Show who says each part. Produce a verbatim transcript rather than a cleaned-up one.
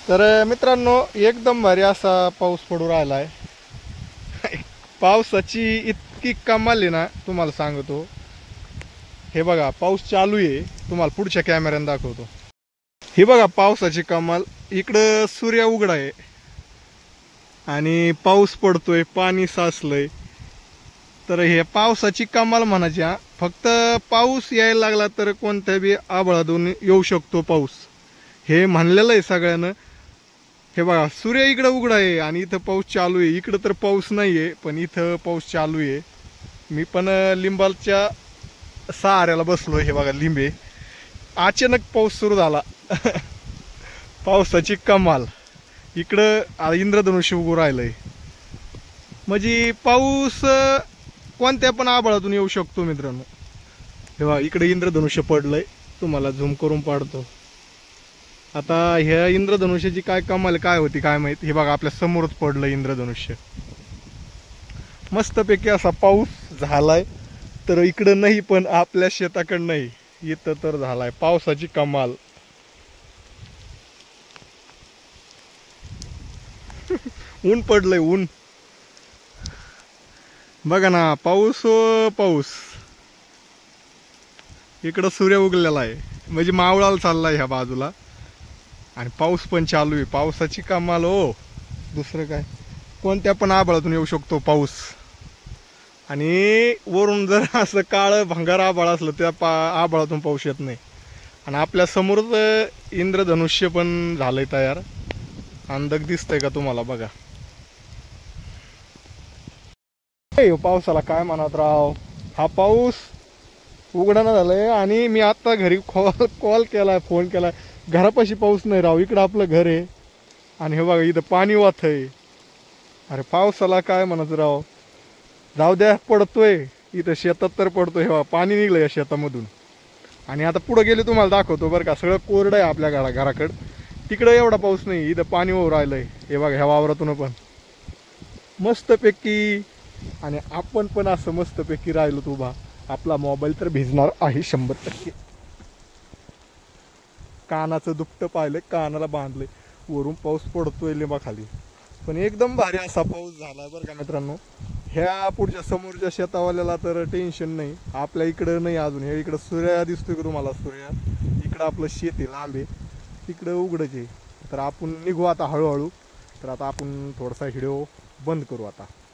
Speaker 1: तर मित्रांनो एकदम भारी असा पाऊस पडू राहिला आहे. पावसाची इतकी कमाल आहे ना, तुम्हाला सांगतो. हे बघा पाऊस चालू आहे, तुम्हाला पुढच्या कॅमेऱ्याने दाखवतो. हे बघा पावसाची कमाल. इकडं सूर्य उघडा आहे आणि पाऊस पडतोय, पाणी साचलंय. तर हे पावसाची कमाल म्हणायची. हा फक्त पाऊस यायला लागला तर कोणत्या बी आभाळातून येऊ शकतो पाऊस, हे म्हणलेलं आहे सगळ्यांना. हे बघा सूर्य इकडं उघडा आहे आणि इथं पाऊस चालू आहे. इकडं तर पाऊस नाही आहे पण इथं पाऊस चालू आहे. मी पण लिंबाच्या सहाऱ्याला बसलो. हे बघा लिंबे. अचानक पाऊस सुरू झाला. पावसाची कमाल. इकडं इंद्रधनुष्य उभं राहिलंय. म्हणजे पाऊस कोणत्या पण आभाळातून येऊ शकतो मित्रांनो. हे बघा इकडे इंद्रधनुष्य पडलंय, तुम्हाला झूम करून पाडतो. आता ह्या इंद्रधनुष्याची काय कमाल काय होती काय माहित. हे बघा आपल्या समोरच पडलं इंद्रधनुष्य. मस्तपैकी असा पाऊस झालाय. तर इकडं नाही पण आपल्या शेताकडं नाही, इथं तर झालाय पावसाची कमाल. ऊन पडलंय ऊन. बघा ना पाऊस पाऊस. इकडं सूर्य उगलेला आहे म्हणजे मावळाला चाललाय ह्या बाजूला आणि पाऊस पण चालू आहे. पावसाची कमाल हो. दुसरं काय, कोणत्या पण आभाळातून येऊ शकतो पाऊस. आणि वरून जर असं काळं भंगार आभाळ असलं त्या पा आभाळातून पाऊस येत नाही. आणि आपल्या समोरच इंद्रधनुष्य पण झालंय तयार. अंधक दिसतंय का तुम्हाला बघा. पावसाला काय म्हणत राव. हा पाऊस उघडणं झालंय आणि मी आता घरी कॉल कॉल केलाय फोन केलाय. घरापाशी पाऊस नाही राव. इकडं आपलं घर आहे आणि हे बघा इथं पाणी वाहतंय. अरे पावसाला काय म्हणत राव. जाऊ द्या पडतोय इथं शेतात तर पडतोय. हे बघा पाणी निघलं या शेतामधून. आणि आता पुढे गेले तुम्हाला दाखवतो बरं का. सगळं कोरडं आहे आपल्या घरा घराकडं. तिकडं एवढा पाऊस नाही, इथं पाणी होऊ राहिलंय. हे बघा ह्या वावरातून पण मस्तपैकी. आणि आपण पण असं मस्तपैकी राहिलो उभा. आपला मोबाईल तर भिजणार आहे शंभर टक्के. कानाचं दुपटं पाहिलंय, कानाला बांधलंय. वरून पाऊस पडतोय लिंबाखाली. पण एकदम भारी असा पाऊस झाला बरं का मित्रांनो. ह्या पुढच्या समोरच्या शेतावाल्याला तर टेन्शन नाही. आपल्या इकडं नाही अजून. हे इकडं सूर्य दिसतोय का तुम्हाला. सूर्य इकडं आपलं शेत आहे लांब आहे, तिकडं उघडच आहे. तर आपण निघू आता हळूहळू. तर आता आपण थोडासा व्हिडिओ बंद करू आता.